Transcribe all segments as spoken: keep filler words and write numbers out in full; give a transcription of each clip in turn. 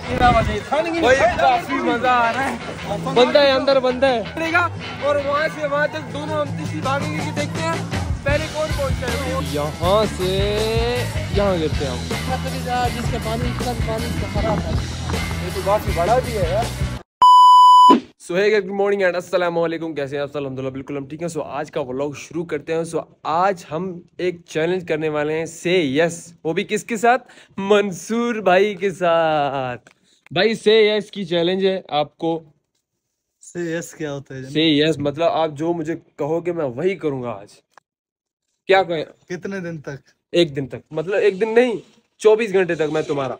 भाई काफी मजा आ रहा है। बंदा है अंदर, बंदा है और वहाँ से वहाँ तक दोनों हम तीसरी भागेंगे कि देखते हैं पहले कौन पहुँचता है। यहाँ से यहाँ गिरते हैं हम, जिसके पानी इतना पानी खराब है, ये तो काफी बड़ा भी है यार। So hey good morning and अस्सलाम वालेकुम, कैसे हैं आप? अल्हम्दुलिल्लाह बिल्कुल हम ठीक हैं। सो आज का व्लॉग शुरू करते हैं। सो आज हम एक चैलेंज करने वाले हैं, से यस, वो भी किसके साथ? मंसूर भाई के साथ। भाई से यस की चैलेंज है आपको। से यस क्या होता है? से यस मतलब आप जो मुझे कहोगे मैं वही करूंगा। आज क्या कहें? कितने दिन तक? एक दिन तक, मतलब एक दिन नहीं, चौबीस घंटे तक मैं तुम्हारा।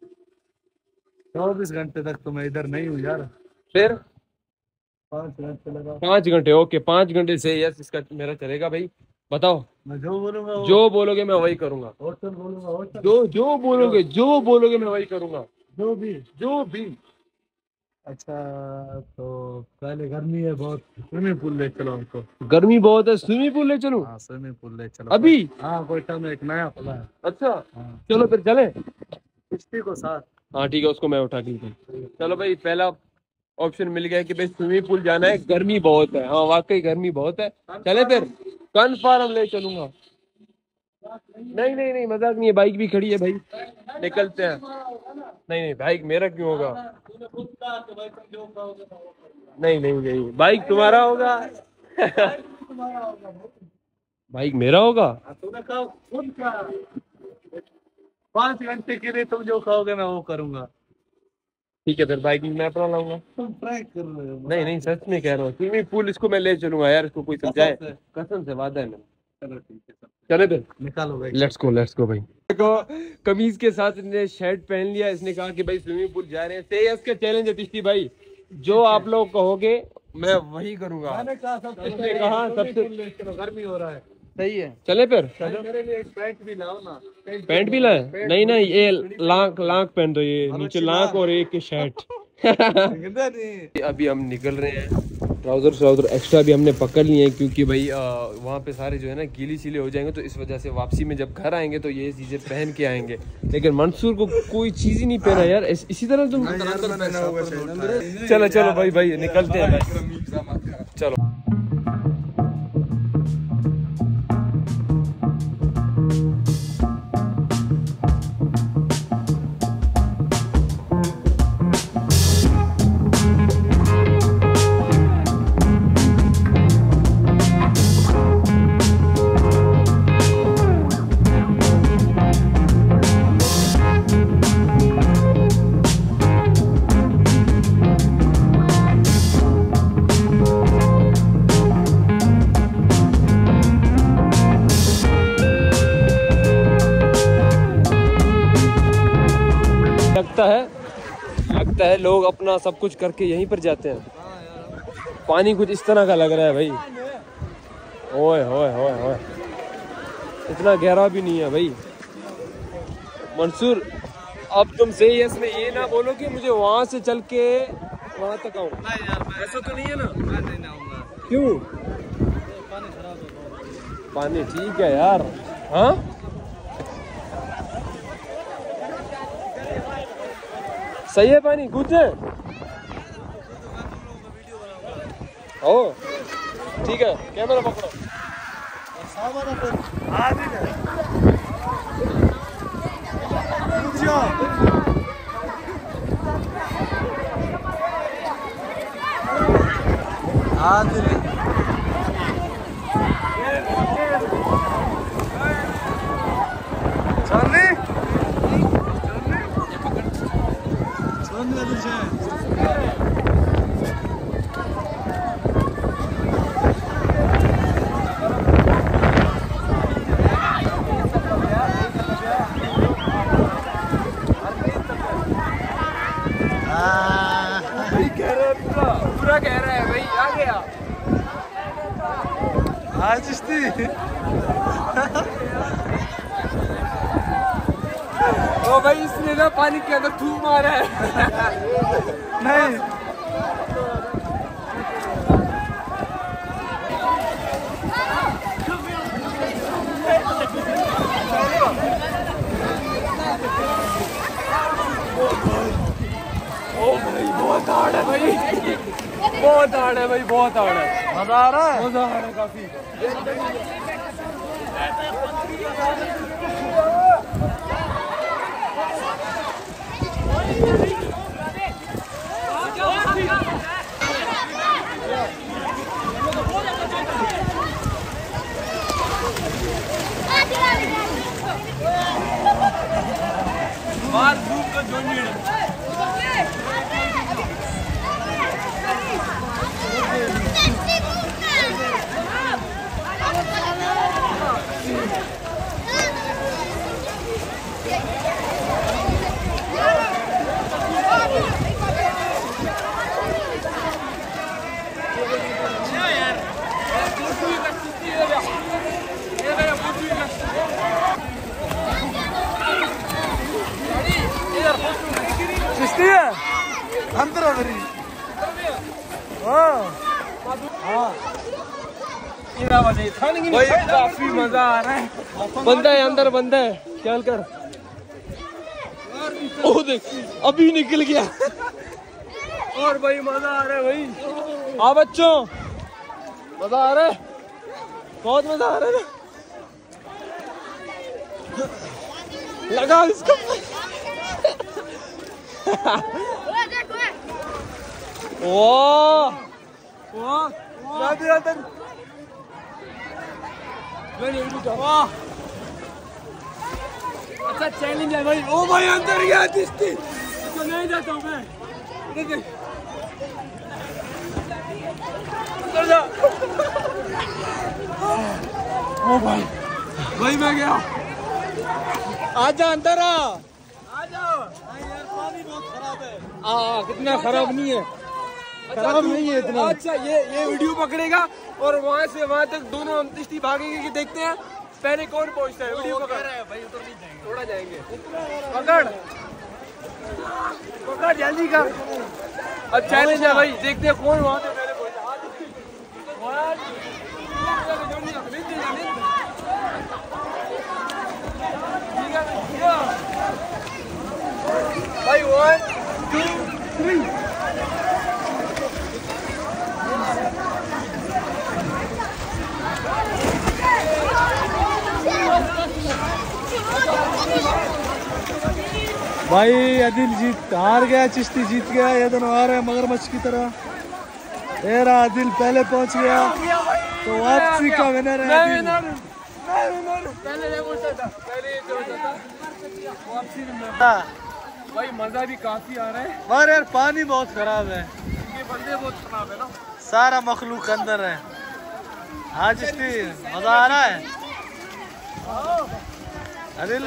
चौबीस घंटे तक तो मैं इधर नहीं हूँ यार। फिर पाँच घंटे लगा। पाँच घंटे ओके, पाँच घंटे से यस इसका मेरा चलेगा। भाई बताओ, मैं जो बोलूंगा वो... जो बोलोगे मैं वही करूंगा। होटल बोलूंगा, होटल जो जो बोलोगे जो बोलोगे मैं वही करूंगा, जो भी जो भी। अच्छा तो पहले गर्मी है बहुत, स्विमिंग पूल ले चलो हमको। गर्मी बहुत है, स्विमिंग पूल ले चलूं? हाँ स्विमिंग पूल ले चलो अभी। हाँ कोयटा में एक नया खुला है। अच्छा हाँ। चलो फिर चले किश्ती को साथ। हाँ ठीक है, उसको मैं उठा के चलो भाई। पहला ऑप्शन मिल गया कि भाई स्विमिंग पूल जाना है, गर्मी बहुत है। हाँ वाकई गर्मी बहुत है, चले फिर कन्फर्म ले चलूंगा। नहीं नहीं नहीं मजाक नहीं है, बाइक भी खड़ी है भाई, निकलते हैं। नहीं नहीं बाइक मेरा क्यों होगा? नहीं नहीं नहीं बाइक तुम्हारा होगा। बाइक मेरा होगा। पाँच घंटे के लिए तुम जो कहोगे मैं वो करूंगा। ठीक है फिर बाइक मैं अपना लाऊंगा। तुम ट्राई कर रहे हो? नहीं नहीं सच में कह रहा हूँ, स्विमिंग पूल इसको मैं ले चलूंगा यार, इसको कोई समझाए। कसम से वादा है मेरा। चलो ठीक है, चले फिर निकालो भाई। लेट्स गो लेट्स गो भाई। देखो कमीज के साथ इसने शर्ट पहन लिया, इसने कहा कि भाई स्विमिंग पूल जा रहे हैं। से इसका चैलेंज है तिश्ती भाई, जो आप लोग कहोगे मैं वही करूंगा। मैंने कहा सबसे इसने कहा सबसे चलो, गर्मी हो रहा है। सही है, चले फिर। मेरे लिए एक पैंट भी लाओ ना। पैंट भी लाए? नहीं नहीं ये लाख लाख पहन दो, ये नीचे लाख और एक शर्ट। अभी हम निकल रहे हैं, ट्राउजर ट्राउजर एक्स्ट्रा भी हमने पकड़ लिए हैं क्योंकि भाई वहाँ पे सारे जो है ना गीली सीले हो जाएंगे, तो इस वजह से वापसी में जब घर आएंगे तो ये चीजें पहन के आएंगे। लेकिन मंसूर को कोई चीज ही नहीं पहना यार, इस, इसी तरह तुम। चलो चलो भाई भाई निकलते हैं भाई, चलो। लगता है लगता है लोग अपना सब कुछ करके यहीं पर जाते हैं। पानी कुछ इस तरह का लग रहा है भाई। ओए होए होए होए, इतना गहरा भी नहीं है भाई। मंसूर अब तुम से यस में ये ना बोलो कि मुझे वहां से चल के वहां तक आऊं। ऐसा तो नहीं है ना? मैं नहीं आऊंगा। क्यों? पानी खराब है। पानी ठीक है यार। हाँ सही है पानी, कूद जाए। ओ ठीक है, कैमरा पकड़ो। पूरा कह रहा है भाई, आ गया आज ओ भाई इसने ना पानी के अंदर थूक मारा है। नहीं बहुत हार्ड है भाई, बहुत हार्ड है। मजा आ रहा है, मजा आ रहा है काफी। बाहर धूप का जोन नहीं है। चिश्ती है अंदर मेरी। हाँ भाई काफी मजा आ रहा है। बंदा है अंदर, बंदा है, चल कर। ओ देख अभी निकल गया। और भाई मजा आ रहा है भाई। हाँ बच्चों मजा आ रहा है, बहुत मजा आ रहा है ना। लगा इसको। ओ अच्छा चैलेंज है भाई। ओ भाई अंदर गया चिश्ती, तो नहीं जाता हूँ मैं। अंदर जा। ओ भाई भाई मैं गया। आजा अंदर आ, आ जाओ। यार पानी बहुत खराब है। आ कितना खराब नहीं है, खराब नहीं है इतना। अच्छा ये ये वीडियो पकड़ेगा और वहाँ से वहाँ तक दोनों हम चिश्ती भागेंगे कि देखते हैं पहले कौन पहुँचता है। वीडियो पकड़ रहा है भाई, उधर नहीं जाएंगे, थोड़ा जाएंगे। पकड़ पकड़ जल्दी कर। अब चैलेंज है भाई, देखते हैं कौन वहाँ से पहले पहुँचता भाई। One two three. भाई आदिल जीत हार गया, चिश्ती जीत गया। ये दोनों आ रहे हैं मगरमच्छ की तरह। ये रहा आदिल पहले पहुंच गया, तो वापसी का विनर है आदिल। पहले नहीं पहुंचा था, पहले था वापसी में। भाई मजा भी काफी आ रहा है, पर यार पानी बहुत खराब है, ये बंदे बहुत खराब है ना। सारा मखलूक अंदर है। हाँ चिश्ती मजा आ रहा है आदिल।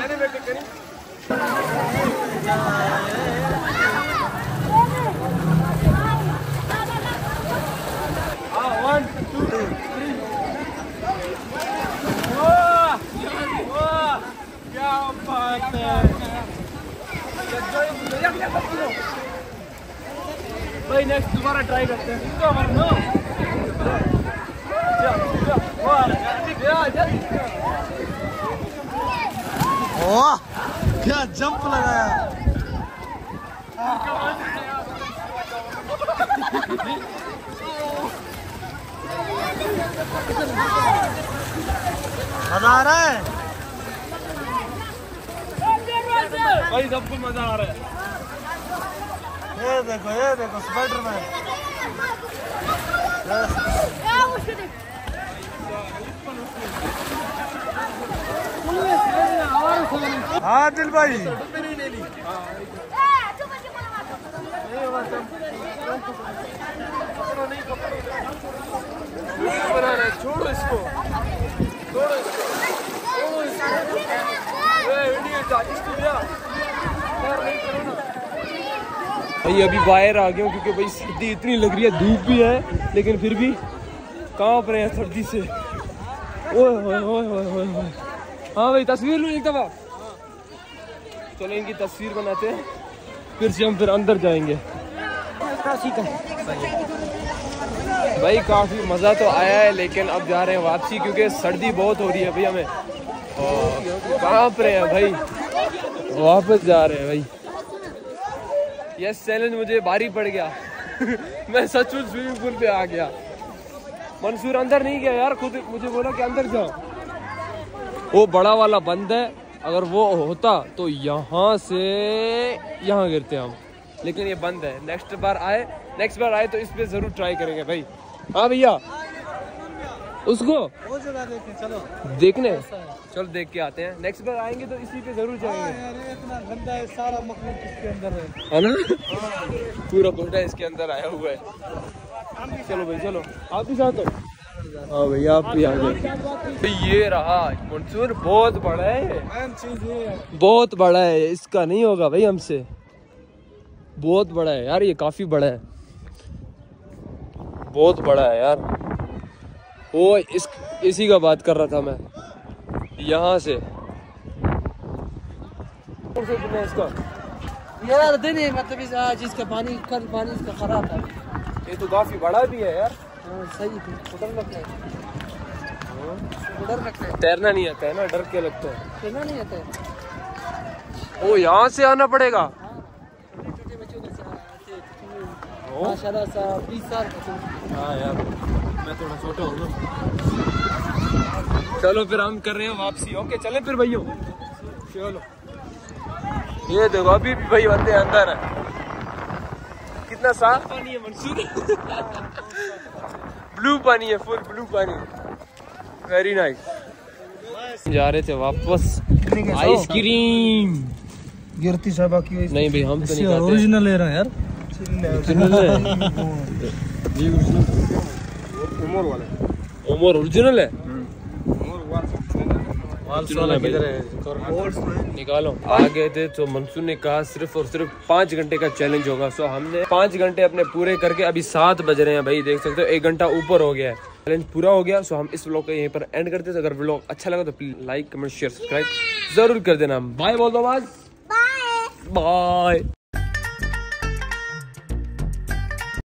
One two three. क्या बात है भाई। नेक्स्ट दोबारा ट्राई करते हैं। ओह क्या जंप लगाया। मजा आ रहा है भाई, सबको मजा आ रहा है। ये देखो ये देखो स्पाइडरमैन। हाँ दिल भाई छोड़ो इसको, छोड़ो इसको, छोड़ो इसको। भाई अभी बाहर आ गया हूँ क्योंकि भाई सर्दी इतनी लग रही है, धूप भी है लेकिन फिर भी कांप रहे हैं सर्दी से। ओए ओए ओए ओए ओए ओए। हाँ भाई तस्वीर लूँ एक दफा। चलो इनकी तस्वीर बनाते हैं, फिर से हम फिर अंदर जाएंगे। भाई काफ़ी मज़ा तो आया है लेकिन अब जा रहे हैं वापसी क्योंकि सर्दी बहुत हो रही है भाई हमें, और कांप रहे हैं भाई, वापस जा रहे हैं भाई। यस चैलेंज मुझे भारी पड़ गया। मैं सचमुच स्विमिंग पूल पे आ गया। मंसूर अंदर नहीं गया यार, खुद मुझे बोला कि अंदर जाओ। वो बड़ा वाला बंद है, अगर वो होता तो यहाँ से यहाँ गिरते हम, लेकिन ये बंद है। नेक्स्ट बार आए नेक्स्ट बार आए तो इस पे जरूर ट्राई करेंगे भाई। हाँ भैया, उसको वो जगह देखें, चलो देखने चलो देख के आते हैं। नेक्स्ट बार आएंगे तो इसी पे जरूर जाएंगे। यार ये इतना गंदा है, सारा मखलूक इसके अंदर है, है ना? पूरा घोड़ा इसके अंदर आया हुआ है। चलो भाई चलो, आप भी साथ हो। हाँ भैया आप भी आ गए। ये रहा मंसूर, बहुत बड़ा है, चीज है बहुत बड़ा है, इसका नहीं होगा भाई हमसे। बहुत बड़ा है यार, ये काफी बड़ा है, बहुत बड़ा है यार। वो इस इसी का बात कर रहा था मैं, यहाँ से इसका यार दिन है, मतलब इस आज इसका पानी कल पानी इसका खराब था। ये तो काफी बड़ा भी है यार। हाँ सही है, डर लगता है, डर लगता है। तैरना नहीं आता है ना, डर के लगता है। तैरना नहीं आता है। ओ यहाँ से आना पड़ेगा। छोटे बच्चों के साथ माशाल्लाह सा बीस साल का। हाँ यार मैं थोड़ा छोटा हूँ ना। चलो फिर हम कर रहे हैं वापसी। ओके चले फिर भैया, चलो। ये देखो अभी भी भाई बंदे अंदर है। कितना साफ पानी है मंसूर। ब्लू पानी है, फुल ब्लू पानी, वेरी नाइस। जा रहे थे वापस। आइसक्रीम गिरती साहबा की नहीं भाई, हम तो नहीं खाते। ओरिजिनल ले रहे हैं यार, ओमर ओरिजिनल है। निकालो। आ गए थे तो मंसूर ने कहा सिर्फ और सिर्फ पाँच घंटे का चैलेंज होगा। सो हमने पाँच घंटे अपने पूरे करके अभी सात बज रहे हैं भाई, देख सकते हो एक घंटा ऊपर हो गया है। चैलेंज पूरा हो गया। सो हम इस व्लॉग को यहीं पर एंड करते हैं। अगर व्लॉग अच्छा लगा तो please like comment share subscribe जरूर कर देना। बाय बोल दो, बाय बाय।